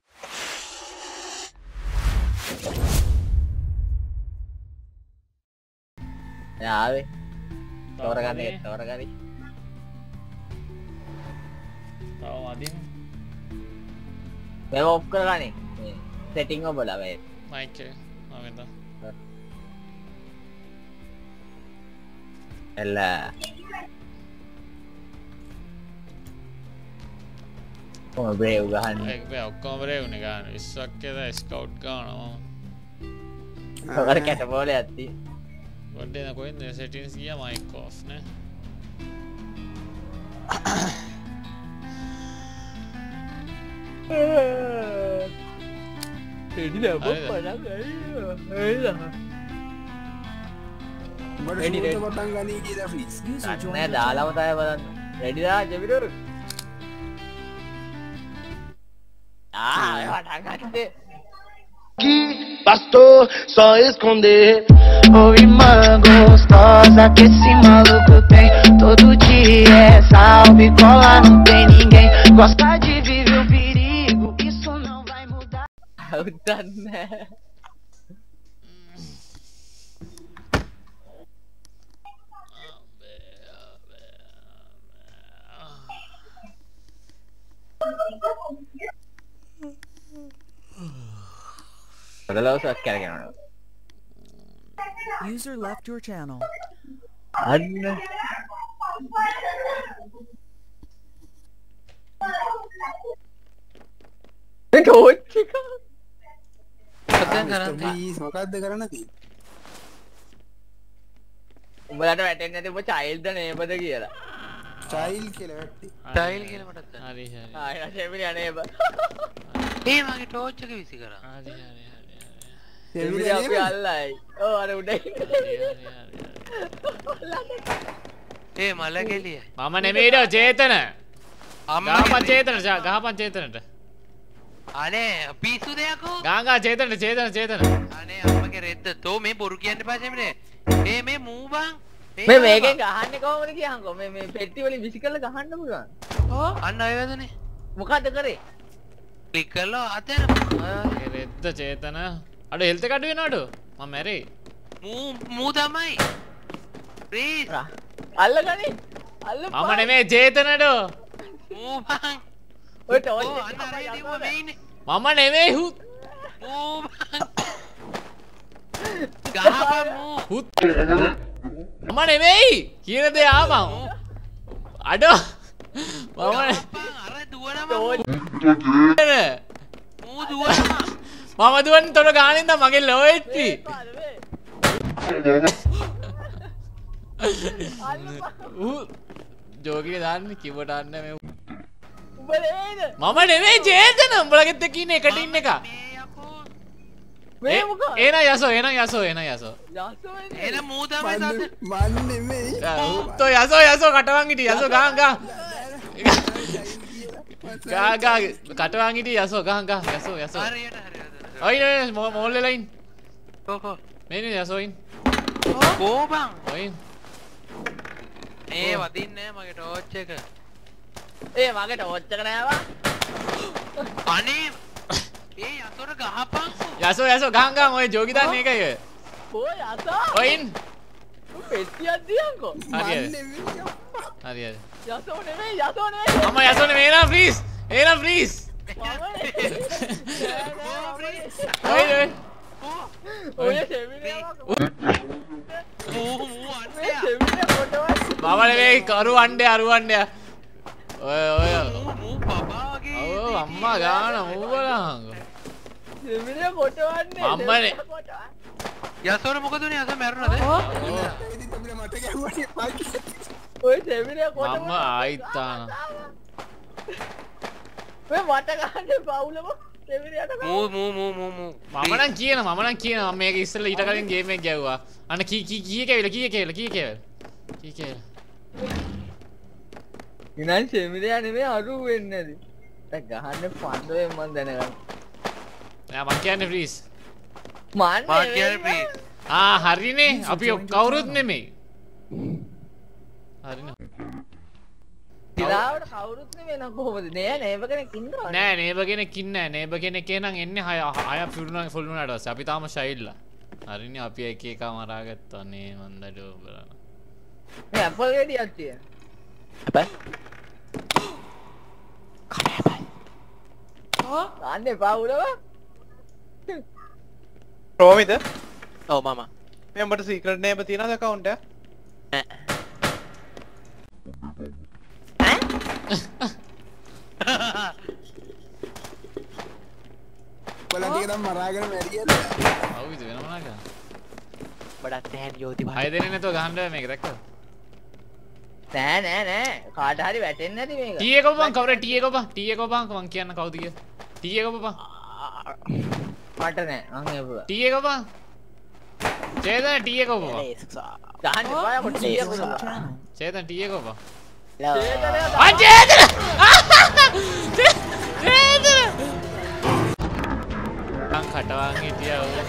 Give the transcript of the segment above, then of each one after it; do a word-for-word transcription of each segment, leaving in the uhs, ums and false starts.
ආවේ තෝරගන්නේ තෝරගනි තව වදින් මේක ඔෆ් කරගන්නේ සෙටිං ඔබ බලන්න මයික් එක ආවෙන්ද එලා කොහොම බ්‍රේව් ගහන්නේ ඒක බෑ ඔක්කොම බ්‍රේව් නේ ගන්න විස්සක් එක ස්කවුට් ගන්නවා ඔකට කැටබෝලේ ඇත්ති ගොඩේ න කොහෙන්ද සෙටින්ස් ගියා මයික් ඔෆ් නේ ready dah apa pada gari eh ready ready පටන් ගනී කියලා please නෑ දාලාම තමයි බලන්න ready dah ජෙබිරු ah පටන් ගත්තේ que bastou só esconder. Oi, irmã gostosa que esse maluco tem. Todo dia é salve, cola, não tem ninguém. Gosta de viver o perigo, isso não vai mudar. Udah User left your channel. Anna. Torch එක. please මොකද්ද කරන්න තියෙන්නේ? උඹලට වැටෙන්නේ නැති ඔබ child ද නේබද කියලා. child කියලා වැට්ටි. child කියලා මටත් හරි හරි. ආ එන සෙමිනියා නේබ. මේ මගේ ටෝච් එක විසි කරා. හරි හරි හරි. සෙමිනියා අපි අල්ලයි. ඔව් අර උඩ ඉන්න. හරි හරි හරි. ඒ මල කෙලියයි. මම නෙමෙයිද චේතන. අම්මා ගහපන් චේතන ගහපන් චේතනට. අනේ පිස්සු දෙයක්ෝ. ගාංගා චේතනට චේතන චේතන. අනේ අම්මගේ රෙද්ද තෝ මේ බොරු කියන්න එපා සෙමිනේ. මේ මේ මූ බං. මේ මේකෙන් ගහන්නේ කොහොමද කියහන්කෝ මේ මේ පෙට්ටි වලින් විසි කරලා ගහන්න පුළුවන්. ඕ අන්න අය වැදනේ. මොකද්ද කරේ? ක්ලික් කරලා අතන. ඒ රෙද්ද චේතන. අඩ හෙල්ත් එක අඩු වෙනවඩ. මම මැරෙයි. මූ මූ තමයි. ප්ලීස්. අල්ලගනි. අල්ල. මම නෙමෙයි චේතනඩ. මූ බං. ඔය ටෝච් ඕ අන්න අර ඉතින් මේ ඉන්නේ. මම නෙමෙයි හුත්. මූ බං. ගහපන් මූ. හුත්. මම නෙමෙයි කියන දේ ආවම. අඩ. මම අර දුවනවා. මූ දුවනවා. මම දුවන්නේ තොර ගානින්ද මගේ ලෝෙච්චි. ජෝගිනේ දාන්නේ කිව්වට අන්න මේ උඹ නෙමෙයිද? මම නෙමෙයි චේතන උඹලගෙත් එක්ක ඉන්නේ එකට ඉන්න එක. මේ මොකද? එන යසෝ එන යසෝ එන යසෝ. යසෝ එන්නේ. එන මූ තමයි සද්ද. මන් නෙමෙයි. උත්තෝ යසෝ යසෝ කටවන් හිටි යසෝ ගහන් ගහ. ගා ගා කටවන් හිටි යසෝ ගහන් ගහ යසෝ යසෝ. හරියට හරියට. ඔයි නේ මෝල් වෙලා ඉන්න. කොකෝ. මේනේ යසෝ ඉන්න. කෝ බං. ඔයි. ඒ වදින්නේ නැහැ මගේ ටෝච් එක. ඒ මගේ ටෝච් එක නෑවා. අනේ ඒ යතොර ගහපන්. යසෝ යසෝ ගහන් ගහන් ඔය ජෝගි දාන්නේ ඒකයි ඔය. ඔය යසෝ. ඔයි ඉන්න. පෙට්ටියක් දියන්කෝ. හරි හරි. නෙමෙයි අම්මා. හරි හරි. යසෝ නෙමෙයි යසෝ නෙමෙයි. මම යසෝ නෙමෙයි එන ප්ලීස්. එන ප්ලීස්. ඔයි ඔයි. ඔය සෙමිනියා මූ මූ අන්නේ. සෙමිනියා කොටවත්. මම නෙමෙයි කරු අණ්ඩේ අරු අණ්ඩේ. ඔය ඔය. මූ පපා වගේ. ඔව් අම්මා ගාන මූවලහංග. සෙමිනියා කොටවන්නේ. මම්මනේ. යසෝර මොකද උනේ යසෝ මැරුණාද? ඉතින් අපිට මට ගැහුවානේ පාකි. ඔය සෙමිනියා කොටවන්නේ. මම ආයිතාන. ඔය මට ගහන්නේ බවුලම සෙමිනියාට ගහ. මූ මූ මූ මූ මූ. මම නම් කියන මම නම් කියන මම මේක ඉස්සෙල්ලා ඊට කලින් ගේම් එක ගැව්වා. අන්න කී කී කී කේවිල කී කේවිල කී කේවිල. කී කේවිල. ඉතින් සෙමිනියා නෙමෙයි අරු වෙන්නේ නැති. දැන් ගහන්නේ පන්දරේ මන් දැනගන්න. නෑ මං කියන්නේ ප්ලීස්. මන් මං කියන්නේ ප්ලීස්. ආ හරිනේ අපි කවුරුත් නෙමෙයි. හරිනේ. සිරාවට කවුරුත් නෙමෙයි නං කොහොමද නෑ නේබ කෙනෙක් ඉන්නවා නෑ නේබ කෙනෙක් ඉන්නේ නෑ නේබ කෙනෙක් එනං එන්නේ හය හය ෆුල්ුණා ෆුල් වුණාට පස්සේ අපි තාම ෂයිල්ලා හරිනේ අපි එක එක මරාගත්තා නේ මන්දට බලන්න මේ ඇපල් ගෙඩියක් තියෙන ඇපල් කන ඇපල් ඕ අන්නේ පාවුලව රෝමිද ඔව් මාමා මේ උඹට සීක්‍රට් නේම තියනවද account එක බලන්න ටික නම් මරාගෙන මැරියද අවුද වෙන මොනවාද බඩක් නැහැ යෝති හය දෙන්නේ නැතුව ගහන්න බෑ මේක දැක්කද නෑ නෑ නෑ කාට හරි වැටෙන්නේ නැති මේක ටී එක ඔබන් කවුරු ටී එක ඔබන් ටී එක ඔබන් මං කියන්න කවුද කියලා ටී එක ඔබන් මට නෑ මං එපුවා ටී එක ඔබන් චේතන ටී එක ඔබන් ගහන්න එපා කොට ටී එක ඔබන් චේතන ටී එක ඔබන් චේතන ආ චේතන චේතන අං කටවන් හිටියා ඔය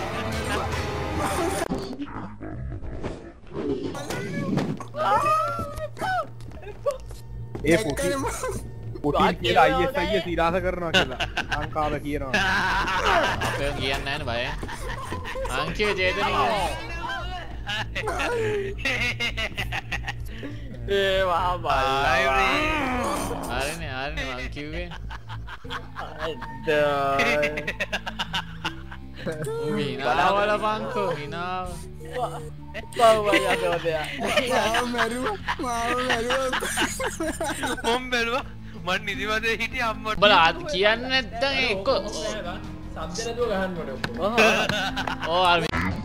ඒ පුටි පුටි කියලා අයිඑස් අයියේ සිරාස කරනවා කියලා ලංකාව කියනවා අපේ කියන්නේ නැහැ නේ බය අංකිය චේතන ඒ වහා බල්ලා හරිනේ හරිනේ මං කිව්වේ හිනාවල පංකෝ හිනාව බව්වා යදෝදයා මාව මැරුවා මාව මැරුවා මොම් බැලුවා මන් නිදිමතේ හිටිය අම්මට බලා කියන්න නැත්තම් එක්ක සබ්ද නැතුව ගහන්න ඕනේ ඕ අර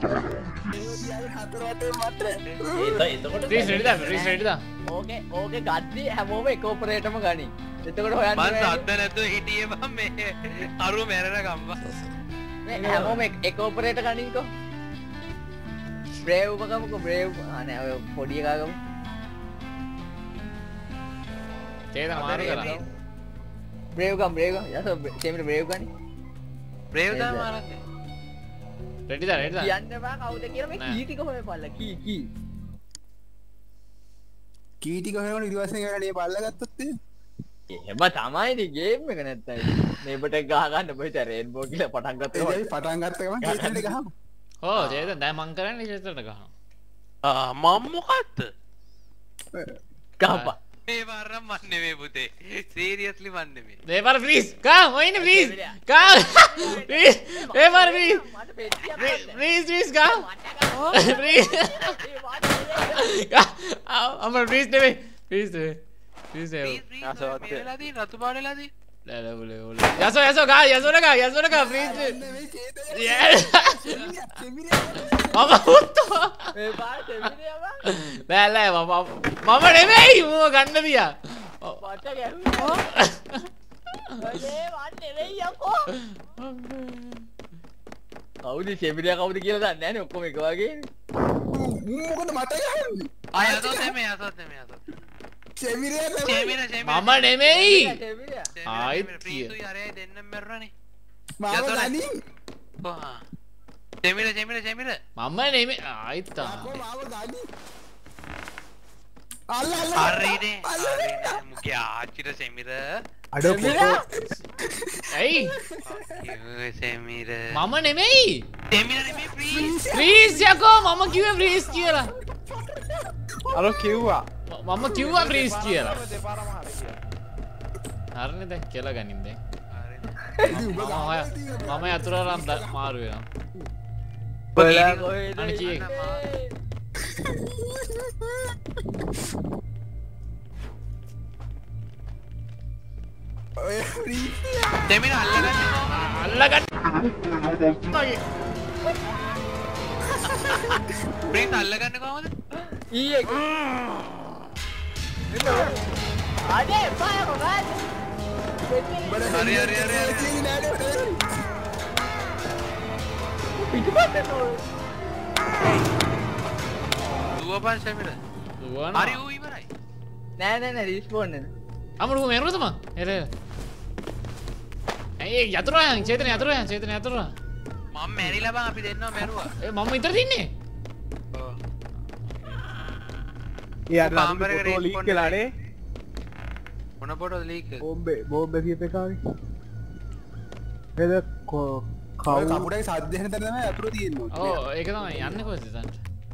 හතර වටේ මට එතකොට රීස් රෙඩිද රීස් රෙඩිද ඕකේ ඕකේ ගද්දි හැමෝම එක ඔපරේටර්ම ගනි එතකොට හොයන්න මන් සද්ද නැතුව හිටියේ මම මේ අරුව මැරෙන ගම්බා හැමෝම එක ඔපරේටර් ගනින්කෝ බ්‍රේව් ගමුකෝ බ්‍රේව් අනේ ඔය පොඩි එකා ගමු චේතන මාරු කරා බ්‍රේව් ගම් බ්‍රේව් ගම් යස සෙමිර බ්‍රේව් ගනි බ්‍රේව් දා මාරන්නේ රෙඩිද රෙඩිද කියන්න බෑ කවුද කියලා මේ කී ටික හොයපල්ලා කී කී කී ටික හොයගෙන ඊට පස්සේ ගානේ බල්ලා ගත්තොත් එහෙම තමයි ගේම් එක නැත්තම් මේබට ගහ ගන්න බෑ ඉතින් රේන්බෝ කියලා පටන් ගත්තා ඒ පටන් ගත්ත ගමන් කේතෙන්ට ගහමු ඕ චේතන දැන් මං කරන්නේ චේතනට ගහනවා ආ මම මොකද්ද ගහපා මේ වරම් මන් නෙමෙයි පුතේ සීරියස්ලි මන් නෙමෙයි මේ පාර ප්ලීස් කම් ඔයින ප්ලීස් කම් ප්ලීස් මේ පාර ප්ලීස් මට පෙට්ටියක් ප්ලීස් ප්ලීස් කම් ප්ලීස් අම්ම ප්ලීස් නෙමෙයි ප්ලීස් නෙමෙයි ප්ලීස් නෙමෙයි මේලාදී රතු පාඩලාදී ලා ලා ඔලේ ඔලේ යසෝ යසෝ ගා යසෝ නගා යසෝ නගා ප්ලීස් මම උත්තෝ මේ පාර දෙවිනියම නෑ නෑ මම මම නෙමෙයි මම ගන්න දියා මට ගැහුවා ඔයේ වන් නෙවෙයි යකෝ කවුද සෙමිරියා කවුද කියලා දන්නේ නැහනේ ඔක්කොම එක වගේනේ මොකද මට ගහන්නේ ආ යසොත් නෙමෙයි යසොත් නෙමෙයි යසොත් සෙමිරියා තමයි සෙමිර සෙමිර මම නෙමෙයි සෙමිරියා ආයිත් ප්‍රීතුයි අරේ දෙන්නම් මැරුණානේ මාව ගනි ඔහා සෙමිර සෙමිර සෙමිර මම නෙමෙයි ආයිත් කො තමයි මාව ගනි අල්ල අල්ල හරිනේ හරිනේ මුගේ ආච්චිට සෙමිර අඩෝ ඇයි කිව්වේ සෙමිර මම නෙමෙයි සෙමිර නෙමෙයි ප්‍රීස් ප්ලීස් යකෝ මම කිව්වේ ප්ලීස් කියලා අර කිව්වා මම කිව්වා ප්ලීස් කියලා දෙපාරම හරි කියලා හරිනේ දැන් කියලා ගනින් දැන් ඉතින් උඹ මම ගහලා මම යතුරාරම් මාරු වෙනවා බලා කොහෙද අනේ කී ඔය ෆ්‍රී සෙමිර අල්ලගන්න අල්ලගන්න ප්‍රීස් අල්ලගන්න කොහමද ඊයේ අනේ පාය කොහොමද හරි හරි හරි හරි පිටපතේ නෝ දුවපන් සෙමිර දුවන හරි ඌ ඉවරයි නෑ නෑ නෑ රිස්පෝන් නේ අමුරු මෙරුද මං එර ඇයි යතුරායන් චේතන යතුරායන් චේතන යතුරා මම මැරිලා බං අපි දෙන්නව මැරුවා ඒ මම විතර තින්නේ ඔව් ඒ අර කාමරේකට ෆොටෝ ලීක් respond කළානේ මොන පොටද ලීක් එක? බෝම්බේ බෝම්බේ කියප එකාගේ. එද කෝ කවුරු කපුටයි සද්ද වෙන තැන තමයි අතුරු තියෙන්නේ. ඔව් ඒක තමයි යන්නේ කොහෙද දැන්?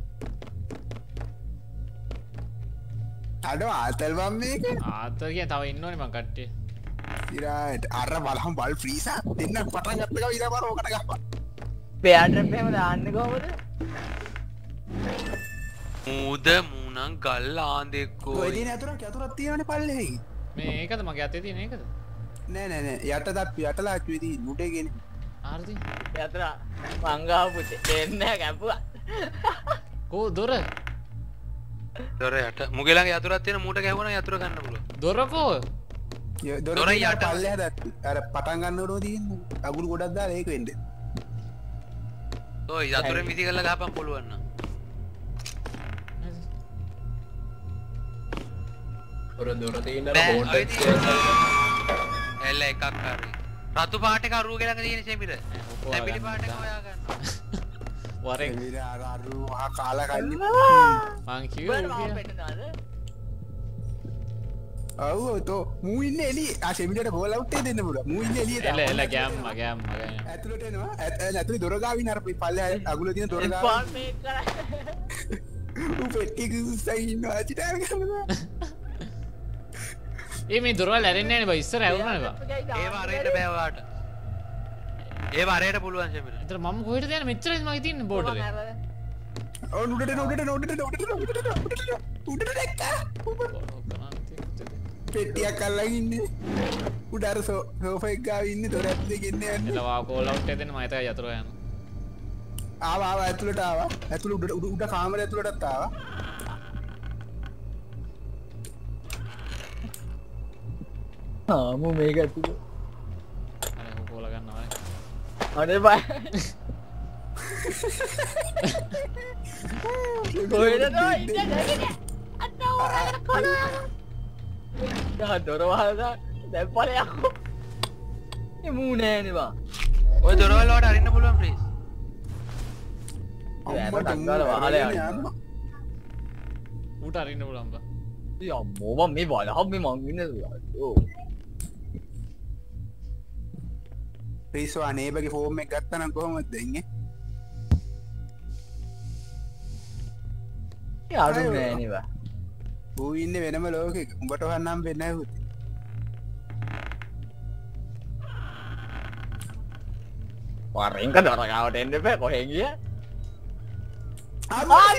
අඩ ආතල් වම් මේක. ආතල් කිය තව ඉන්නෝනේ මං කට්ටිය. ඉරාට අර බලහම් බල් ෆ්‍රීසා දෙන්න පටන් ගත්ත ගම ඊට පාර ඕකට ගහපන්. පෙයාට්‍රප් එහෙම දාන්නේ කොහොමද? මූද මූණන් ගල් ආන්දෙක්කෝ. ඔය දින අතුරක් අතුරක් තියෙනවනේ පල්ලෙහි. මේ ඒකද මගේ අතේ තියෙන ඒකද? නෑ නෑ නෑ යට දත් යටලා ඇතුලේ මුඩේ ගෙන. ආරදී. යතර මංගාව පුතේ දෙන්න කැපුවා. කෝ දොර? දොර යට මුගේ ළඟ යතුරක් තියෙන මූට ගැහුවනම් යතුර ගන්න පුළුවන්. දොර කෝ? දොර යට පල්ලෙහා දත් අර පටන් ගන්න උරෝ තියෙන්නේ. අගුරු ගොඩක් දාලා ඒක වෙන්නේ. ඔය යතුරෙන් විසි කරලා ගහපන් පුළුවන් නම්. දොර දොර තියෙන බෑ, බෝඩ් ඔය එක තියෙන- එල්ල එකක් හරි. රතු පාට එක අරුවගේ ළඟ තියෙන සෙමිර. තැඹිලි පාට එක හොයා ගන්නවා. වරෙන් එවිල අර අරු මහා කාලා කන්නේ. මං කිව්වා බර් කියලා. පෙන්නනවාද? ඔව් තෝ මූ ඉන්නේ එළියේ. ආ සෙමිනේට බෝල් අවුට් එක දෙන්න පුළුවන්. මූ ඉන්නේ එළියේ. එල එල ගෑම්ම ගෑම්ම ගෑම්ම. ඇතුළට එනවා. ඇත්- ඇතුළේ දොර ගාවින් අර පල්ලෙහා අගුල තියෙන දොර ගාවින්. ස්පාන් මේක කරා. ඌ පෙට්ටි කිව්සයි ඉන්නවා චිටාර කරනවා. ඒ මේ දොරවල් ඇරෙන්නේ නැහැ නේ බා ඉස්සර ඇවුනනේ බා. ඒව අරේට බෑ ඔයාට. ඒව අරේට පුළුවන් සෙමිර. ඒතර මම කොහෙටද යන්නේ මෙච්චරද මගේ තියෙන්නේ බෝඩ් එකේ. ඔව් උඩට උඩට උඩට උඩට උඩට උඩට දැක්කා. පෙට්ටියක් අල්ලගෙන ඉන්නේ. උඩ අර සෝෆා එක ගාව ඉන්නේ දොර ඇතුලේ ගෙන්නේ යන්නේ. එල වා කෝල් අවුට් එක දෙන්න මම හිතා යතුරු යනවා. ආවා ආවා ඇතුළට ආවා. ඇතුළ උඩ උඩ උඩ කාමරේ ඇතුළටත් ආවා. ආ මු මේක ඇතුලේ. අනේ කෝල ගන්නවා නේ. අනේ බය. කොහෙද නෝ ඉන්නේ නැගිට. අන්න ඕරගෙන කොළා. යා දොර වහලා දැන් ඵලයක්. මේ මූ නෑනේ බා. ඔය දොරවල් වලට අරින්න පුළුවන් ප්ලීස්. ඇර ඩංගාල වහලා යන්න. ඌට අරින්න පුළුවන් බා. ඉතින් අම්මෝ මම මේ බලහම් මේ මං ඉන්නේ අයියෝ. රීසෝ අනේබගේ ෆෝම් එක ගත්තා නම් කොහොමද දෙන්නේ? ඒ අරු නෑනේ බා. ඌ ඉන්නේ වෙනම ලෝකෙක. උඹට හොන්නම් වෙන්නේ නැහැ පුතේ. වරෙන් කදර ගාවට එන්න එපා කොහෙන් ගියා? ආ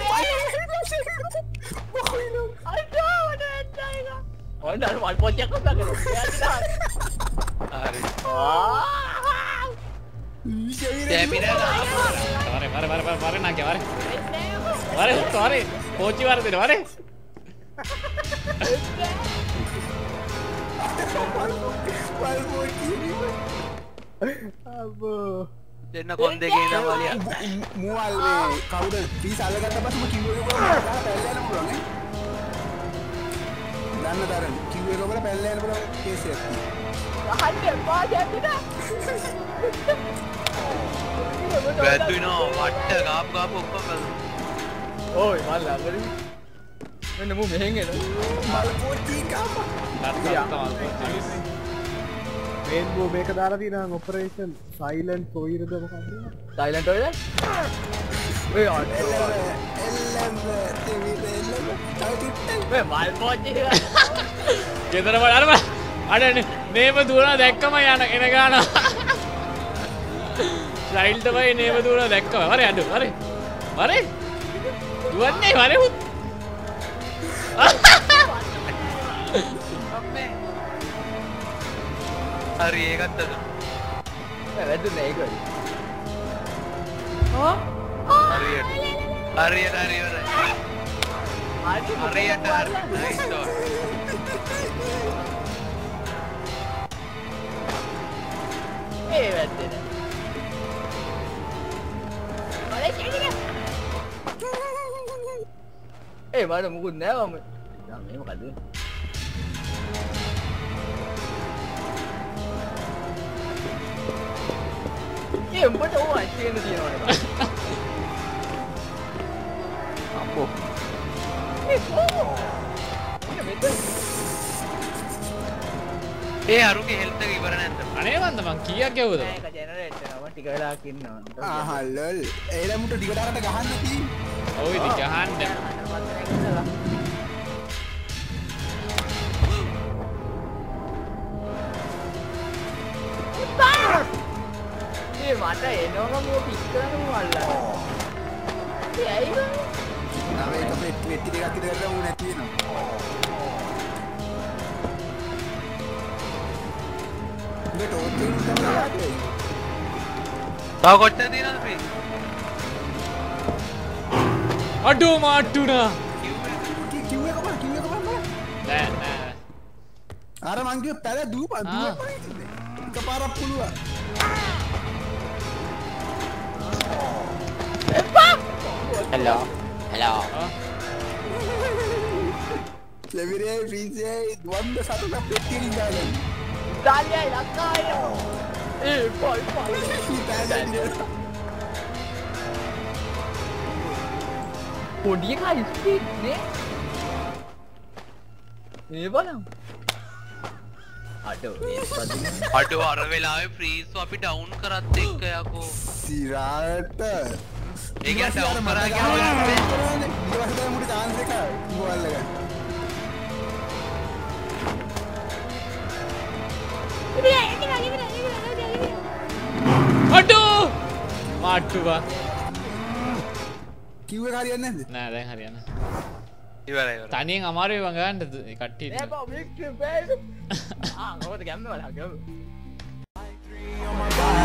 ඔන්න අර වල් පොච්චයක් කතා කරනවා. හරි. ආ! සෙමිර වරේ වරේ වරේ වරේ නැග්ගේ වරේ. වරේ වරේ කෝච්චි වර දෙන වරේ. අබෝ දෙන්න කොන් දෙකේ ඉඳන් වලිය. මූවල් මේ කවුද පීස් අල්ලගත්ත පස්සම කිව්ව එක කොහොමද පැල්ල යන්න පුළුවන් නේ? දන්න තරම් කිව්ව එක වල පැල්ල යන්න පුළුවන් කේස් එකක් තියෙනවා. අහන්නේ පා දැක්කද? වැද්දුනෝ වට්ට ගාප් ගාප් ඔක්කොම වැදුනා. ඕයි මල් ළඟදී. මෙන්න මු මෙහෙන් එනවා. මල් පොටි කාපා. තාත්තා තමයි රේන්බෝ මේක දාලා තියෙනවා ඔපරේෂන් සයිලන්ට් කොයිරද මොකක්ද? සයිලන්ට් ඔයද? ඔය අඩෝ. එල්ලම් දෙවිද එල්ලම් තාකිට මේ මල් පොච්චි ගෙදර බලන්න බා. අර නේම දුවනවා දැක්කම යන එන ගාන. ස්ටයිල් තමයි නේම දුවනවා දැක්කම. වරේ අඩු වරේ. වරේ. දුවන්නේ වරේ හුත්. හරි ඒකත් අද. වැදුනේ ඒකයි. හරියට. හරියට හරියට. හරියට හරි. Nice dot. ඒ වැද්දේ. ඔලේ චෙලික. ඒ මට මුකුත් නෑ මම. දැන් මේ මොකද? ඒ උඹට ඕවා ඇත්තෙන්න තියෙනවනේ. අම්බෝ. ඒ කොහොමද? මෙන්න මෙතන. ඒ අරුගේ හෙල්ත් එක ඉවර නැද්ද? අනේ මන්ද මං කීයක් ගෙවුවද? ඒක ජෙනරේට් වෙනවා ටික වෙලාවක් ඉන්නවා. ආහා ලොල්. ඒලමුට ටිකටකට ගහන්න තියෙන්නේ. ඔය ඉතින් ගහන්න. ඒ මට එනවම මෝ පික් කරන්න මල්ලා. ඒ ඇයි බං? නම එක පෙට් පෙට්ටි දෙකක් ඉදලා කරලා ඌ නැති වෙනවා. උඹ ටෝච් එක තමයි යාදේ. තව කොච්චර තියෙනවද මේ? අඩෝ මාට්ටුනා. කිව් එක බලන්න කිව් එක බලන්න. නෑ නෑ. අර මං කිව්ව පැල දූපන් දූපන්. එකපාරක් පුළුවන්. Hello. Hello. ලැබිරේ ෆ්‍රීසේ වන්ද සතට පෙට්ටියෙන් ගාලා. ඩාලියයි ලක්කාය. ඒ පොයි පොයි. පොඩි එකයි ස්පීඩ් නේ. මේ බලන්න. අඩෝ ඒ පදින. අඩෝ අර වෙලාවේ ෆ්‍රීස් අපි ඩවුන් කරත් එක්ක යකෝ. සිරාට ඒක ඩවුන් කරා ගියාම ඊවස්තේ මුට chance එක ගෝල් එක. අඩෝ මාට්ටුවා. කිව් එක හරියන්නේ නැද්ද? නෑ දැන් හරියන්නේ. ඉවරයි ඉවරයි. තනියෙන් අමාරුයි වං ගන්න කට්ටිය. ඒ බා වික්ටර් බේබි. ආ මොකද ගැම්ම වල ගැම්ම.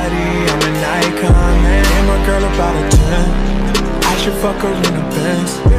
I'm an icon, man. And my girl about a ten. I should fuck her in the Benz.